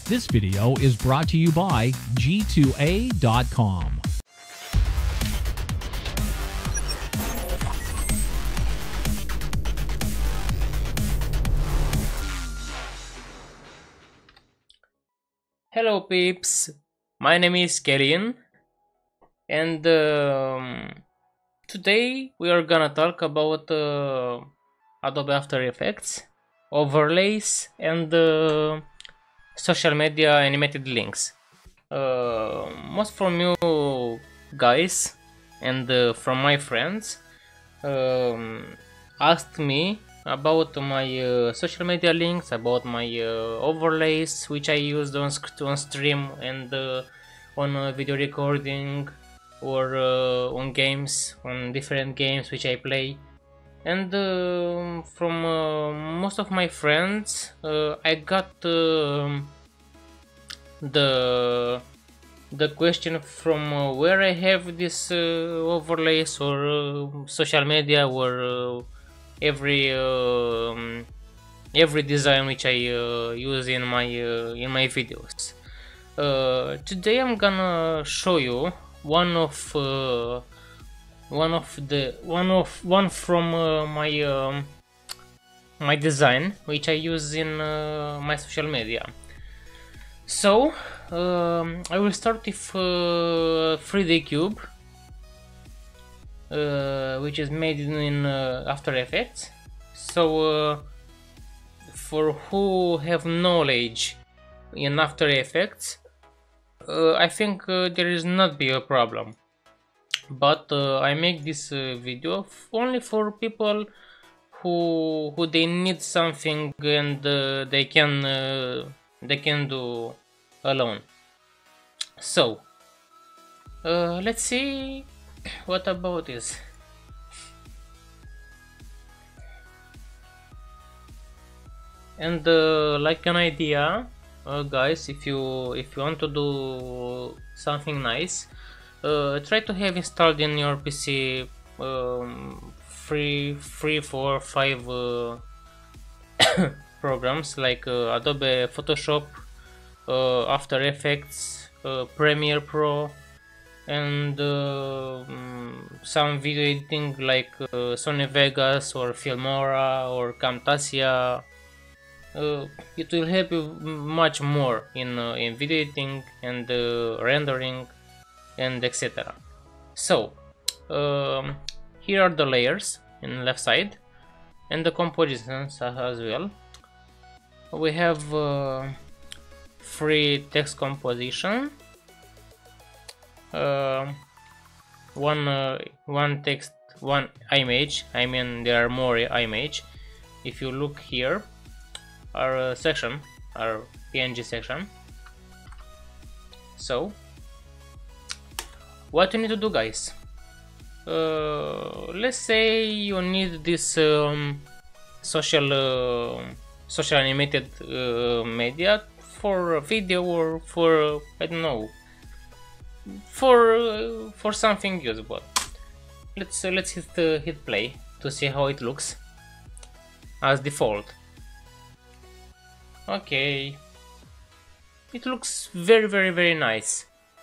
This video is brought to you by G2A.com. Hello peeps, my name is Kevin, and today we are gonna talk about Adobe After Effects, overlays, and social media animated links. Most from you guys and from my friends asked me about my social media links, about my overlays which I used on stream and on video recording, or on games, on different games which I play. And from most of my friends I got the question from where I have this overlays or social media, or every design which I use in my videos. Today I'm gonna show you one from my design which I use in my social media. So I will start with 3D Cube, which is made in After Effects. So for who have knowledge in After Effects, I think there is not be a problem. But I make this video only for people who they need something and they can do alone. So let's see what about this. And like an idea, guys, if you want to do something nice, try to have installed in your PC 3, 4, 5 programs like Adobe Photoshop, After Effects, Premiere Pro, and some video editing like Sony Vegas or Filmora or Camtasia. It will help you much more in video editing and rendering and etc. So here are the layers in left side and the compositions as well. We have free text composition, one text, one image. I mean, there are more image. If you look here, our section, our PNG section. So what you need to do, guys, let's say you need this social animated media for video, or for, I don't know, for something usable. Let's hit play to see how it looks as default. Okay, it looks very nice.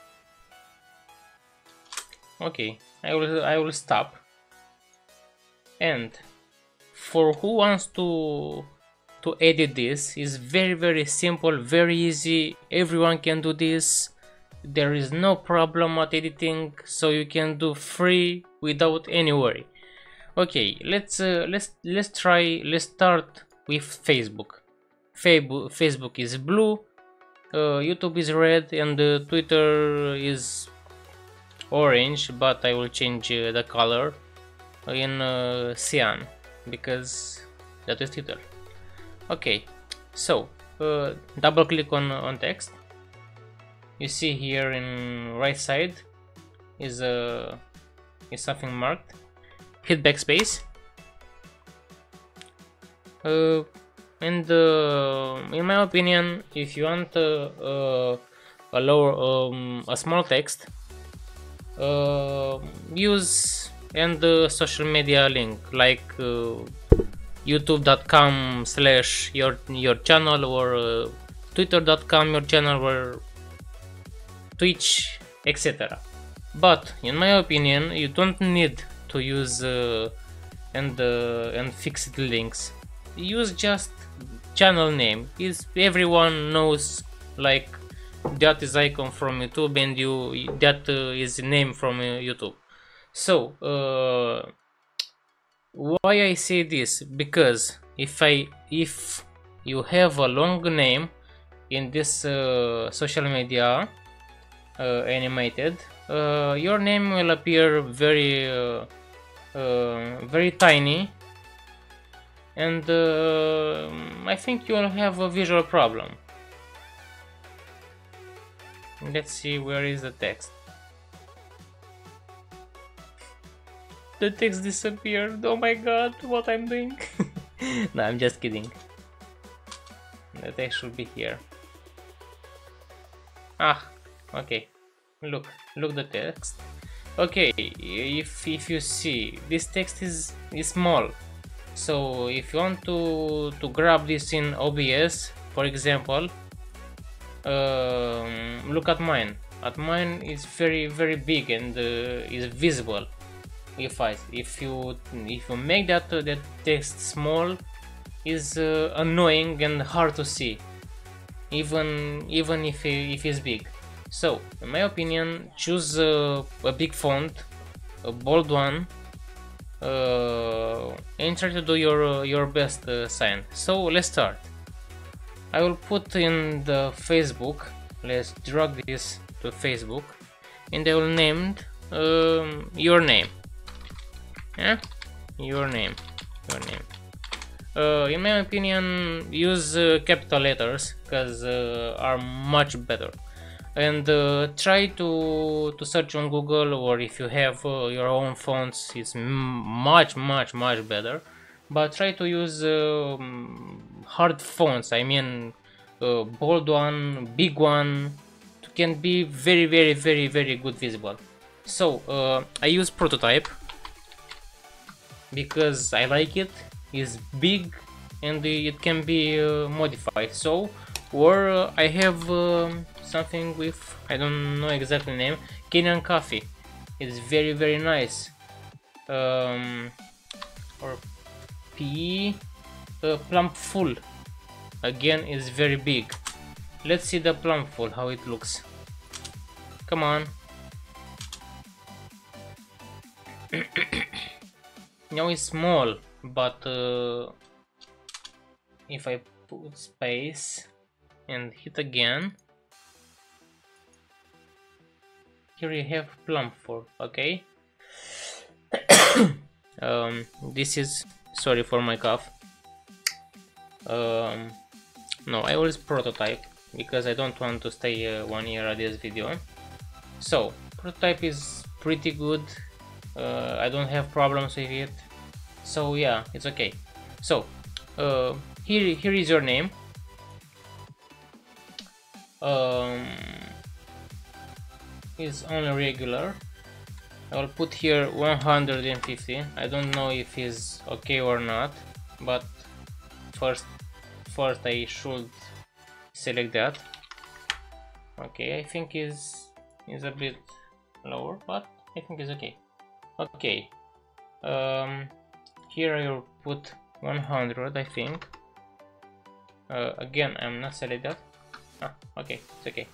Okay, I will stop. And for who wants to edit this, is very simple, very easy. Everyone can do this. There is no problem at editing, so you can do free without any worry. Okay, let's start with Facebook. Facebook is blue, YouTube is red, and Twitter is orange, but I will change the color in cyan because that is Twitter. Okay, so double click on text. You see here in right side is something marked. Hit backspace. And in my opinion, if you want a small text, use and social media link like youtube.com/your channel, or twitter.com, your channel, or Twitch, etc. But in my opinion, you don't need to use and fixed links. Use just channel name. Is everyone knows, like that is icon from YouTube, and that is name from YouTube. So why I say this? Because if you have a long name in this social media animated, your name will appear very tiny, and I think you'll have a visual problem. Let's see, where is the text? The text disappeared. Oh my god, what I'm doing? No, I'm just kidding. The text should be here. Ah, okay. Look the text. Okay, if you see, this text is small. So if you want to grab this in OBS, for example, look at mine. At mine is very big and is visible. If you make that text small, is annoying and hard to see, even if it's big. So in my opinion, choose a big font, a bold one, and try to do your best sign. So let's start. I will put in the Facebook. Let's drag this to Facebook, and I will name your name. Yeah, your name. In my opinion, use capital letters, because are much better. And try to search on Google, or if you have your own fonts, it's much better. But try to use hard fonts. I mean, bold one, big one, can be very good visible. So I use Prototype because I like it. It's big and it can be modified. So, or I have something with, I don't know exactly name, Kenyan Coffee. It's very nice. Or P Plumpful, again is very big. Let's see the Plumpful, how it looks. Come on. Now it's small, but if I put space and hit again, here you have Plumpful. Okay. This is, sorry for my cough. No, I always Prototype because I don't want to stay 1 year at this video. So Prototype is pretty good. I don't have problems with it. So yeah, it's okay. So here is your name. It's only regular. I will put here 150. I don't know if it's okay or not, but first I should select that. Okay, I think is a bit lower, but I think it's okay. Okay, here I will put 100, I think. Again, I'm not select that. Okay, it's okay.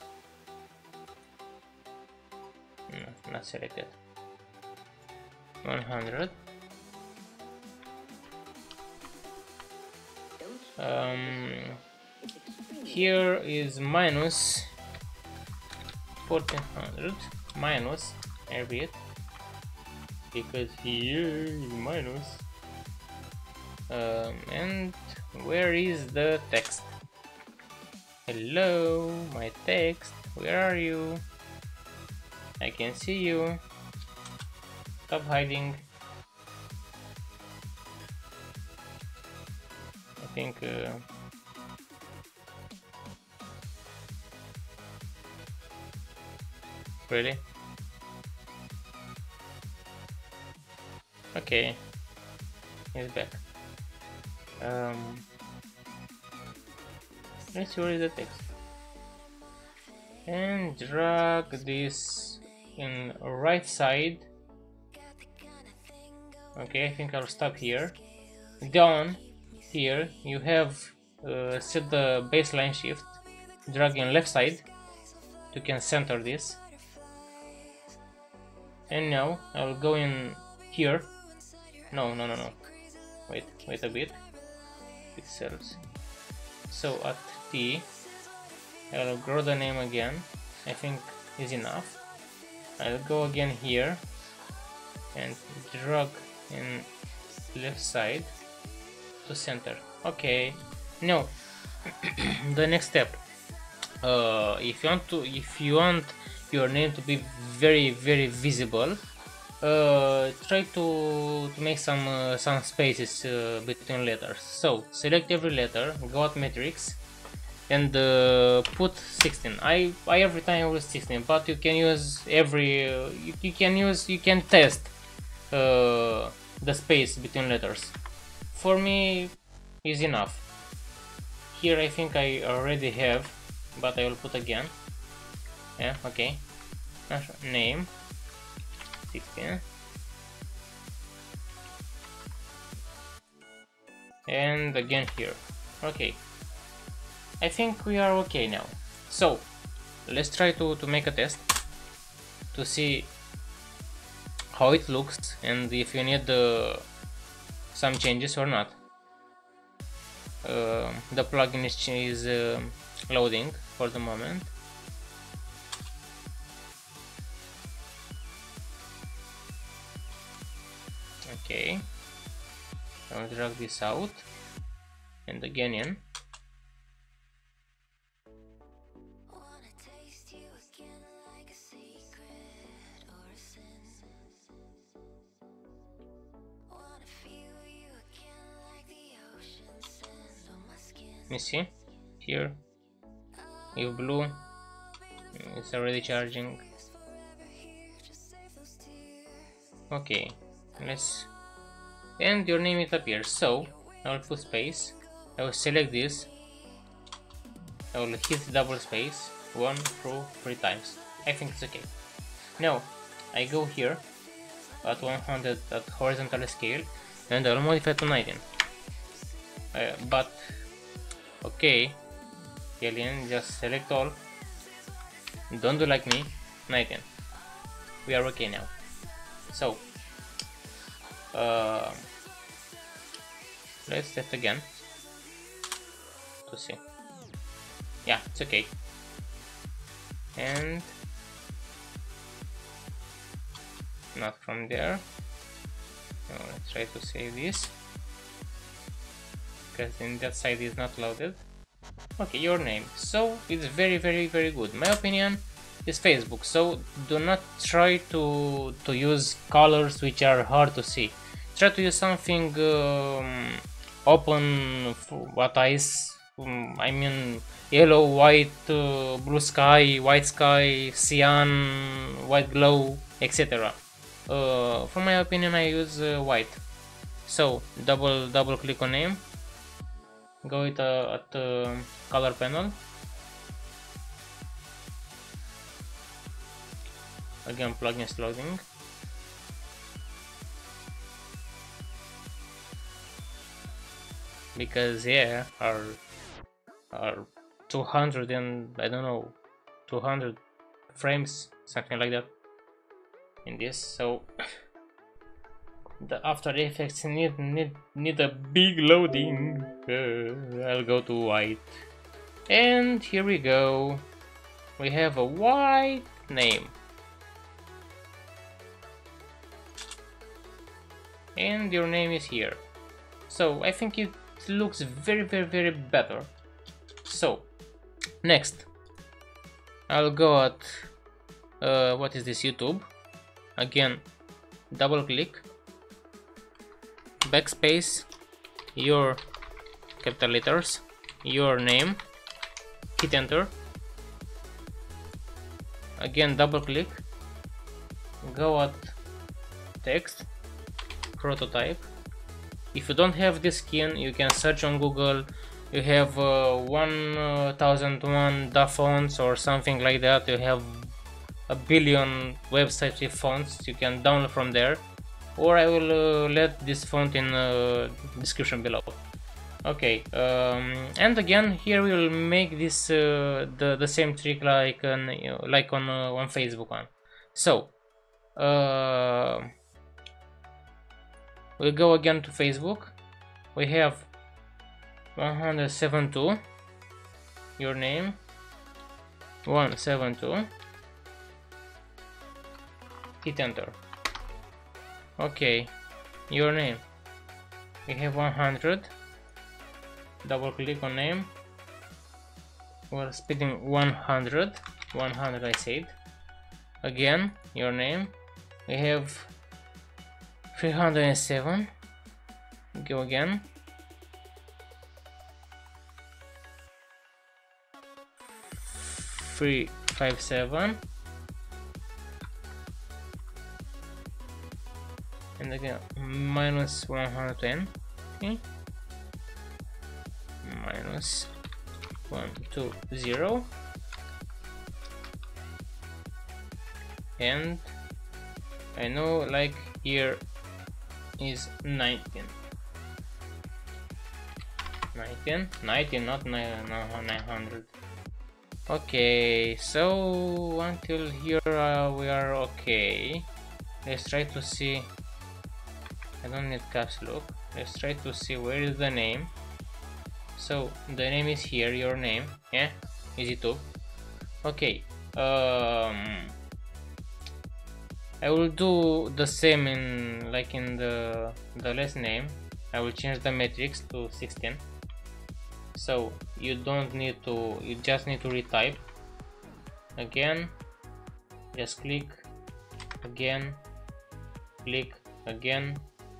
No, not selected. 100. Here is minus 1400 minus a bit, because here is minus. And where is the text? Hello, my text, where are you? I can see you. Stop hiding. I think really? Okay, he's back. Let's see where is the text. and drag this in right side. Okay, I think I'll stop here. Down here you have set the baseline shift, drag in left side. You can center this, and now I'll go in here. No. Wait a bit. Pixels. So at T, I'll grow the name again. I think is enough. I'll go again here and drag in left side to center. Okay. Now the next step. If you want your name to be very visible, try to make some spaces between letters. So select every letter, go at matrix, and put 16. I every time use 16, but you can use you can test the space between letters. For me, is enough. Here I think I already have, but I will put again. Yeah, okay. Name 16, and again here. Okay, I think we are okay now. So let's try to make a test to see how it looks and if you need some changes or not. The plugin is loading for the moment. Okay, I'll drag this out and again in. Let me see here. If blue, it's already charging. Okay, let's, and your name it appears. So I will put space, I will select this, I will hit double space 1, 2, 3 times. I think it's okay. Now I go here at 100 at horizontal scale and I'll modify to 19. But okay, alien, just select all, don't do like me, 19. We are okay now. So let's test again to see. Yeah, it's okay. And not from there. Now let's try to save this, because in that side is not loaded. Okay, your name. So it's very good. My opinion is Facebook. So do not try to use colors which are hard to see. Try to use something open for what eyes. I mean yellow, white, blue sky, white sky, cyan, white glow, etc. For my opinion, I use white. So double click on name. Go at color panel. Again, plugin is loading. Because yeah, are 200 and I don't know, 200 frames, something like that in this. So the After Effects need a big loading. I'll go to white, and here we go. We have a white name, and your name is here. So I think it looks very better. So next I'll go at what is this, YouTube. Again, double click, backspace, your capital letters, your name, hit enter. Again, double click, go at text, prototype. If you don't have this skin, you can search on Google you have 1001 DA fonts or something like that. You have a billion websites with fonts you can download from there, or I will let this font in description below. Okay, and again here we will make this the same trick like on Facebook one. So we go again to Facebook. We have 172 your name, 172, hit enter. Okay, your name, we have 100, double click on name, we're spelling 100 I said. Again, your name, we have 307, go again, 357, and again minus 110, okay, minus 120, and I know like here is 19, not 900. Okay, so until here we are okay. Let's try to see. I don't need caps lock. Let's try to see where is the name. So the name is here, your name, yeah, EasyTube. Okay, I will do the same in like in the last name. I will change the matrix to 16. So you don't need to, you just need to retype again, just click again, click again.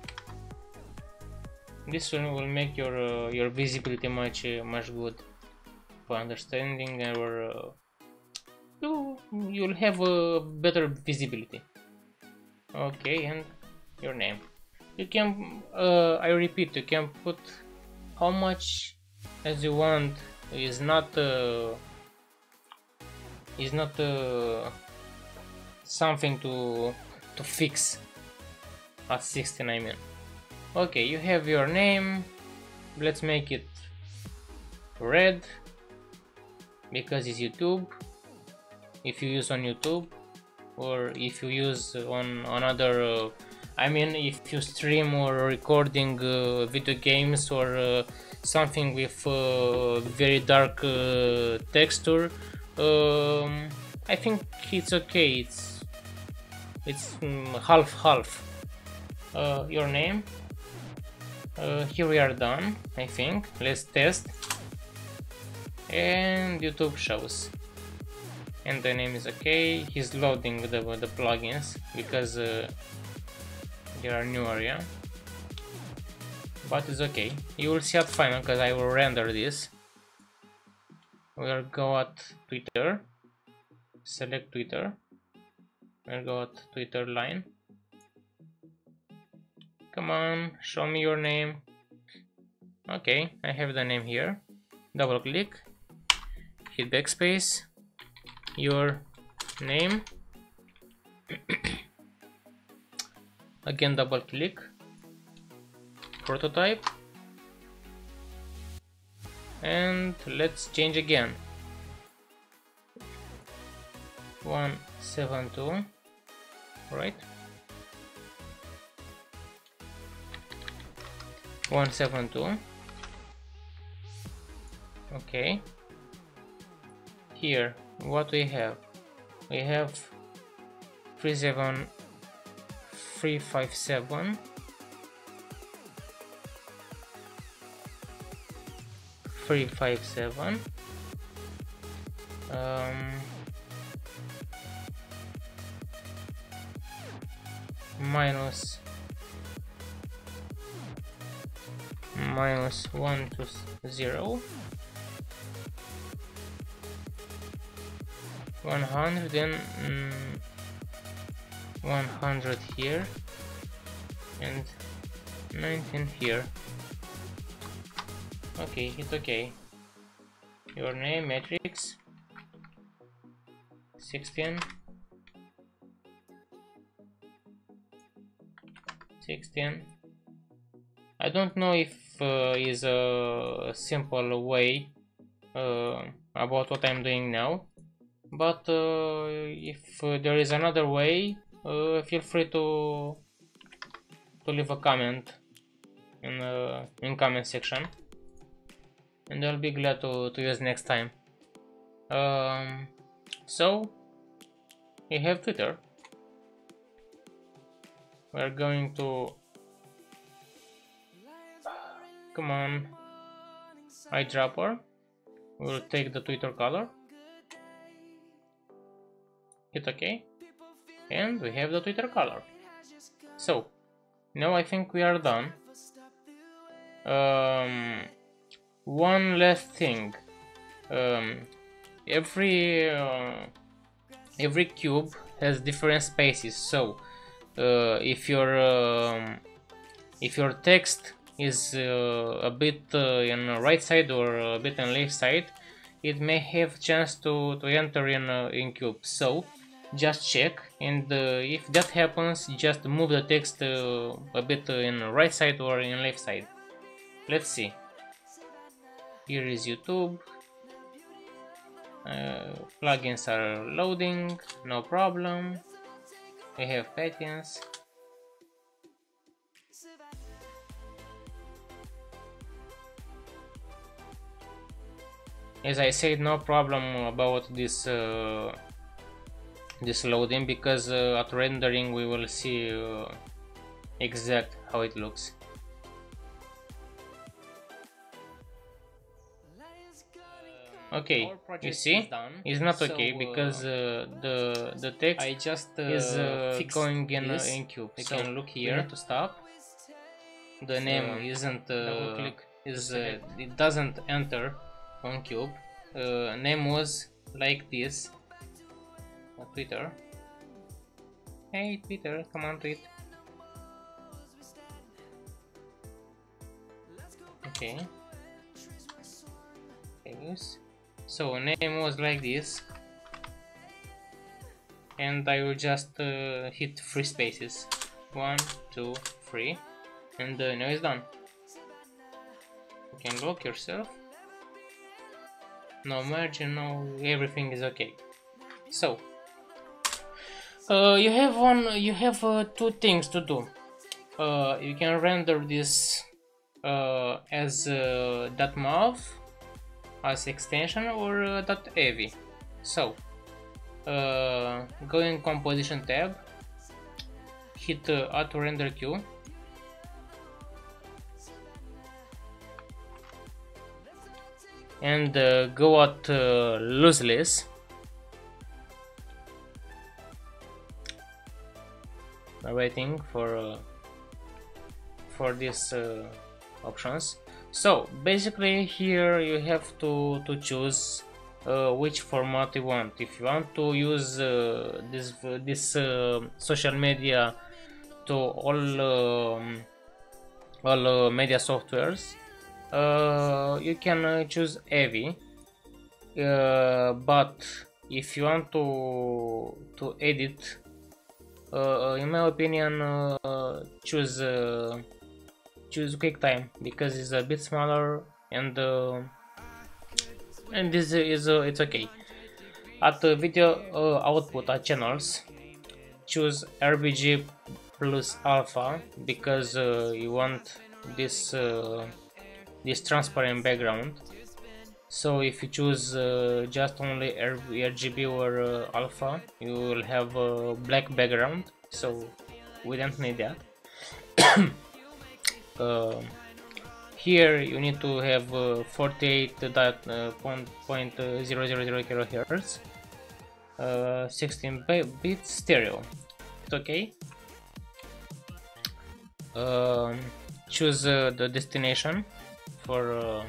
This one will make your visibility much good for understanding, or you'll have a better visibility. Okay, and your name, you can I repeat, you can put how much as you want. Is not something to fix at 16, I mean. Okay, you have your name. Let's make it red because it's YouTube. If you use on YouTube, or if you use on another I mean if you stream or recording video games or something with very dark texture, I think it's okay. It's half. Your name. Here we are done, I think. Let's test. And YouTube shows. And the name is okay. He's loading the plugins because they are new area. But it's okay. You will see at final because I will render this. We'll go at Twitter. Select Twitter. We'll go at Twitter line. Come on, show me your name. Okay, I have the name here. Double click, hit backspace, your name. Again, double click, prototype, and let's change again. 172, right? 172. Okay, here what we have 357 357 minus 120, 100 and 100 here and 19 here. Okay, it's okay. Your name, matrix 16. I don't know if is a simple way about what I'm doing now, but if there is another way, feel free to leave a comment in comment section, and I'll be glad to use next time. So you have Twitter. We're going to, come on, eyedropper. We'll take the Twitter color, hit OK, and we have the Twitter color. So now I think we are done. One last thing. Every cube has different spaces. So if your text is a bit in the right side or a bit on left side, it may have chance to enter in cube. So just check, and if that happens, just move the text a bit in the right side or in left side. Let's see. Here is YouTube. Plugins are loading, no problem. We have patents. As I said, no problem about this this loading, because at rendering we will see exact how it looks. Okay, you see, it's not okay, because the text I just is going in cube. You So can look here to stop. The name isn't double-click it doesn't enter on cube. Name was like this. Twitter. Hey Twitter, come on tweet. Okay. So name was like this, and I will just hit 3 spaces, 1, 2, 3, and now it's done. You can look yourself. No margin, no, everything is okay. So you have 2 things to do. You can render this as .mov as extension or .avi. So go in composition tab, hit auto render queue, and go at lossless. Waiting for these options. So basically here you have to choose which format you want. If you want to use this social media to all media softwares, you can choose AVI, but if you want to edit, in my opinion, choose QuickTime, because it's a bit smaller, and this is it's okay. At the video output at channels, choose RGB plus alpha, because you want this this transparent background. So if you choose just only RGB or alpha, you will have a black background, so we don't need that. Here you need to have 48.000 kHz, 16-bit stereo. It's okay. Choose the destination for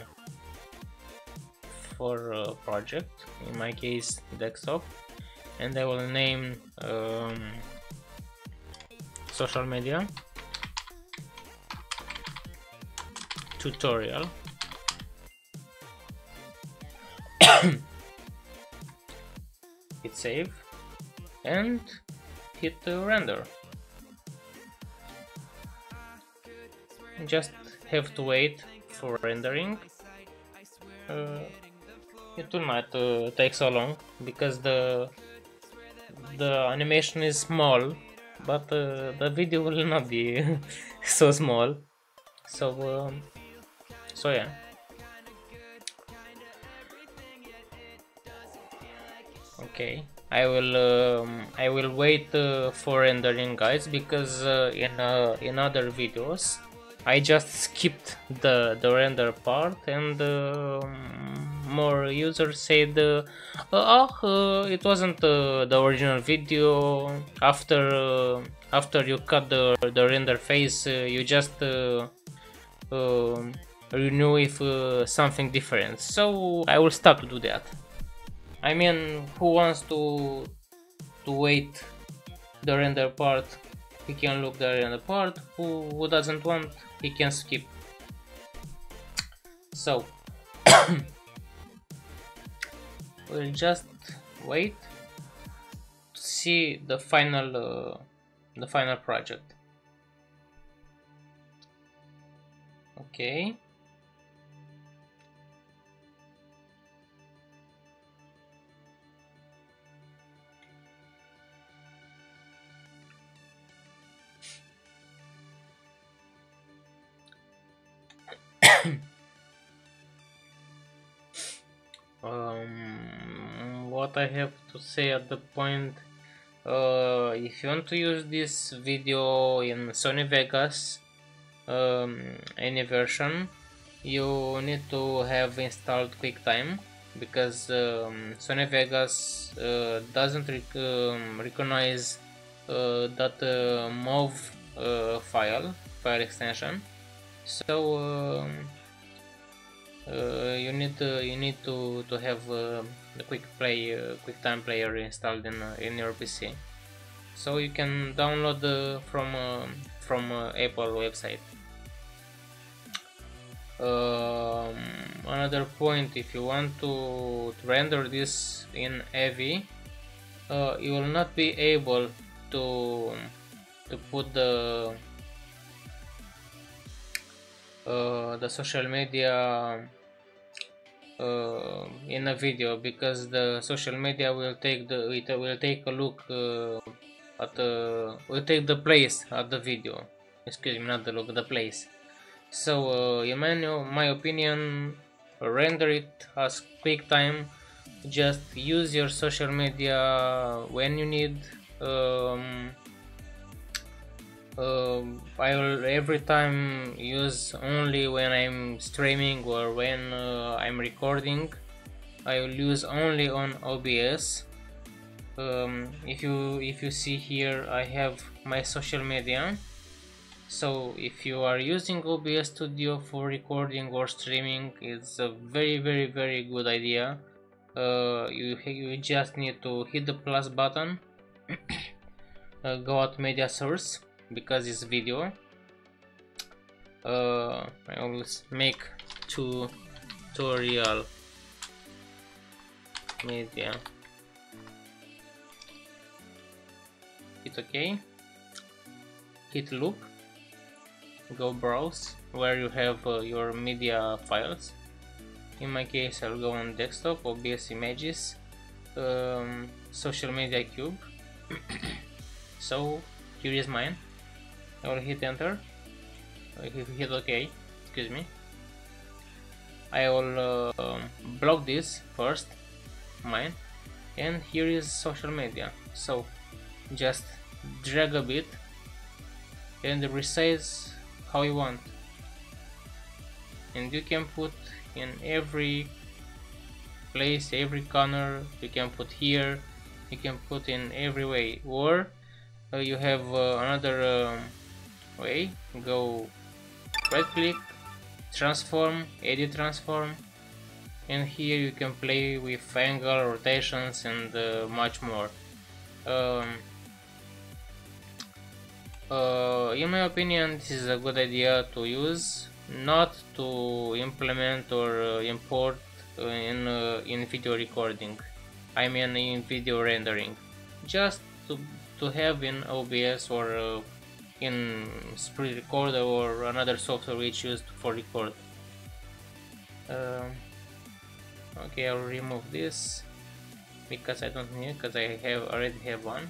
project, in my case desktop, and I will name social media tutorial. hit save and hit render. Just have to wait for rendering. It will not take so long because the animation is small, but the video will not be so small. So yeah. Okay, I will wait for rendering, guys, because in other videos I just skipped the render part, and more users said, it wasn't the original video. After you cut the render phase, you just renew with something different. So I will stop to do that. I mean, who wants to wait the render part, he can look the render part. Who doesn't want, he can skip. So we'll just wait to see the final project. Okay. What I have to say at the point, if you want to use this video in Sony Vegas, any version, you need to have installed QuickTime, because Sony Vegas doesn't recognize that MOV file extension. So you need to have the QuickTime player installed in your PC, so you can download from Apple website. Another point, if you want to render this in AVI, you will not be able to put the social media in a video, because the social media will take a look at will take the place at the video. Excuse me, not the look, the place. So in my opinion, render it as QuickTime. Just use your social media when you need. I will every time use only when I'm streaming or when I'm recording. I will use only on OBS. If you see here, I have my social media. So if you are using OBS Studio for recording or streaming, it's a very good idea. You just need to hit the plus button, go out media source, because it's video. I always make tutorial media. Hit OK, hit loop, go browse where you have your media files. In my case, I'll go on desktop, OBS images, social media cube. So here is mine. I will hit enter. Hit OK. Excuse me. I will block this first, mine, and here is social media. So just drag a bit and resize how you want, and you can put in every place, every corner. You can put here, you can put in every way, or you have another way. Go right click, transform, edit transform, and here you can play with angle, rotations, and much more. In my opinion, this is a good idea to use, not to implement or import in video recording. I mean in video rendering, just to have in OBS or in Sprite Recorder or another software which used for record. Okay, I'll remove this because I don't need it, because I already have one.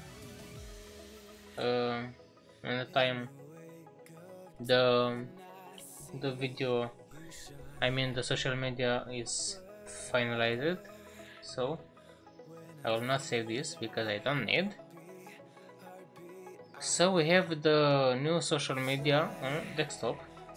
And the time the video, I mean the social media, is finalized, so I will not save this because I don't need. So we have the new social media on desktop.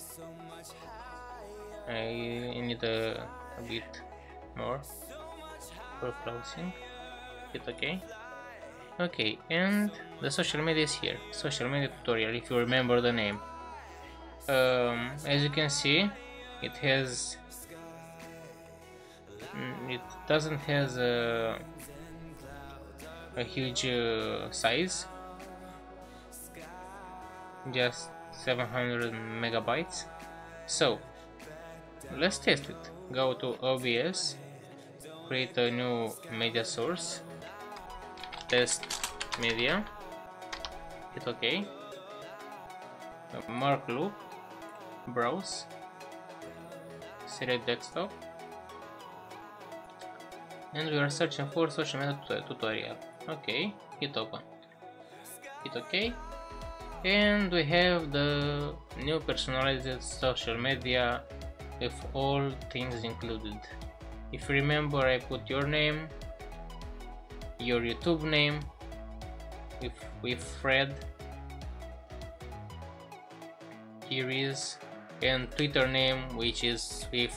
I need a bit more for closing. Hit OK. Okay, and the social media is here. Social media tutorial, if you remember the name. As you can see, it doesn't has a huge size, just 700 megabytes. So let's test it. Go to OBS, create a new media source, test media, hit OK, mark loop, browse, select desktop, and we are searching for social media tutorial. Okay, hit open, hit OK, and we have the new personalized social media with all things included. If you remember, I put your name, your YouTube name with Fred, here is, and Twitter name, which is with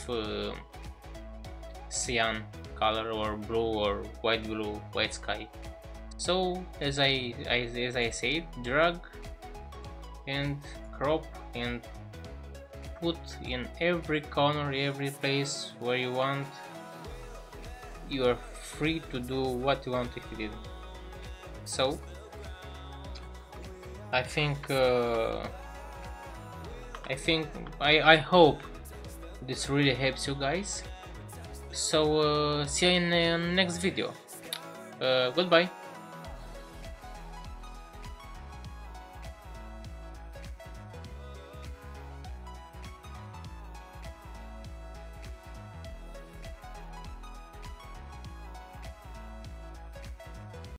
cyan color or blue or white sky. So as I said, drag and crop and put in every corner, every place where you want. You are free to do what you want if you did. So I hope this really helps you guys. So see you in the next video. Goodbye.